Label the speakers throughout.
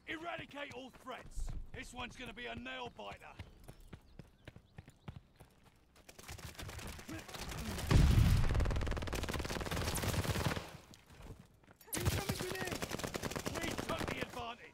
Speaker 1: Eradicate all threats. This one's gonna be a nail-biter.
Speaker 2: Incoming grenade!
Speaker 1: We took the advantage.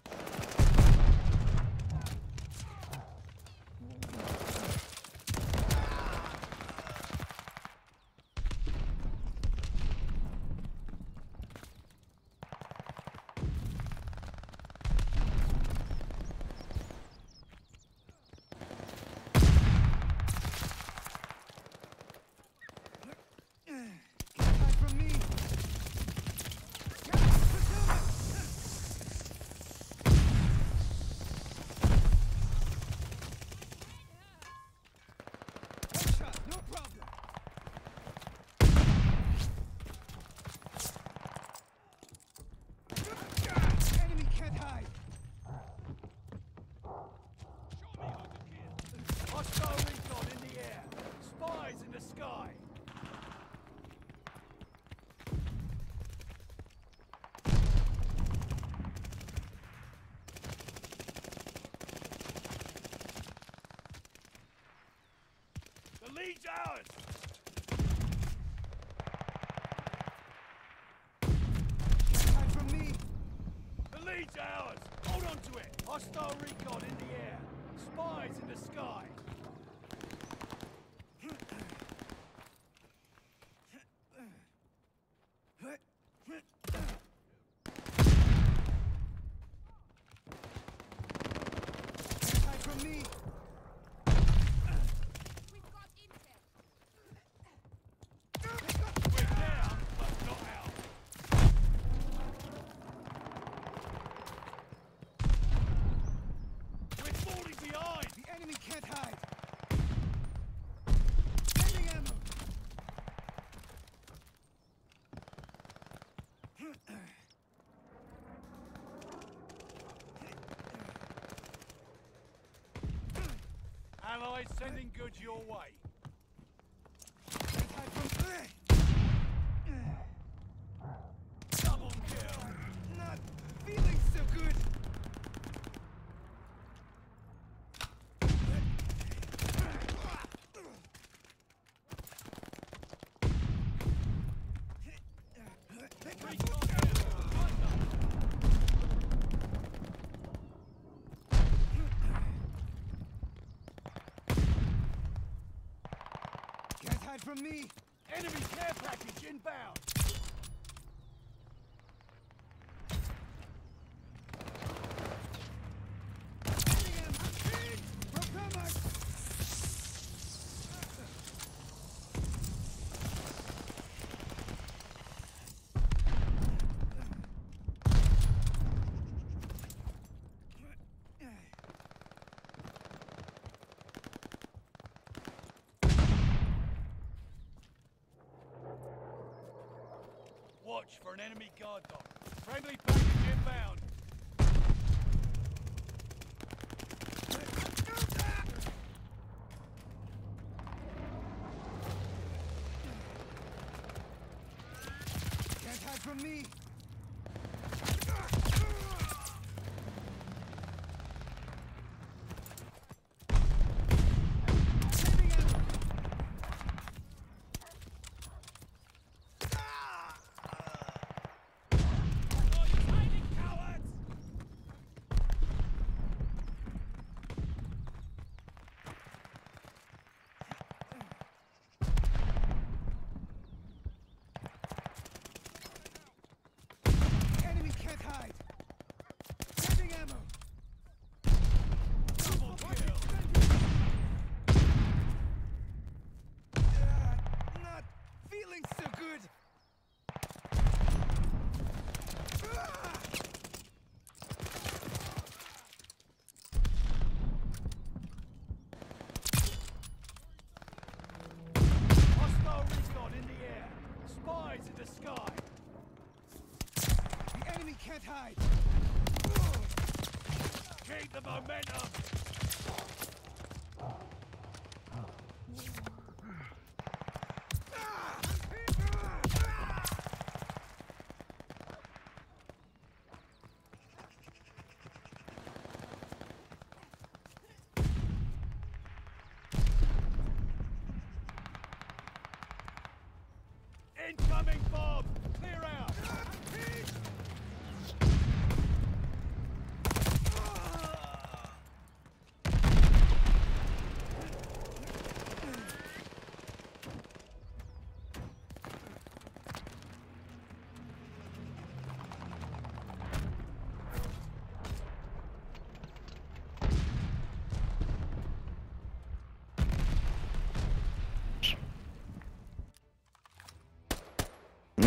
Speaker 2: Hide from me! Headshot, no problem! Enemy can't hide!
Speaker 1: Hostile recon in the air. Spies in the sky. The lead's ours!
Speaker 2: Hide from me!
Speaker 1: The lead's ours! Hold on to it! Hostile recon in the air. Spies in the sky.
Speaker 2: Hide from me!
Speaker 1: We're down, but not out. We're falling behind!
Speaker 2: The enemy can't hide! Sending ammo!
Speaker 1: Allies sending goods your way.
Speaker 2: Hide from...
Speaker 1: Double kill!
Speaker 2: Not feeling so good!
Speaker 1: Recon kill!
Speaker 2: Can't hide from me!
Speaker 1: Enemy care package inbound!
Speaker 2: Sending ammo! Propellers!
Speaker 1: Watch for an enemy guard dog. Friendly package inbound.
Speaker 2: Can't hide from me! Sending ammo!
Speaker 1: Oh, you hiding cowards!
Speaker 2: Enemy can't hide! Sending ammo!
Speaker 1: Double kill!
Speaker 2: Not feeling so good!
Speaker 1: Hostile recon in the air. Spies in the sky.
Speaker 2: The enemy can't hide!
Speaker 1: Keep the momentum.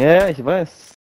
Speaker 3: Ja, ich weiß.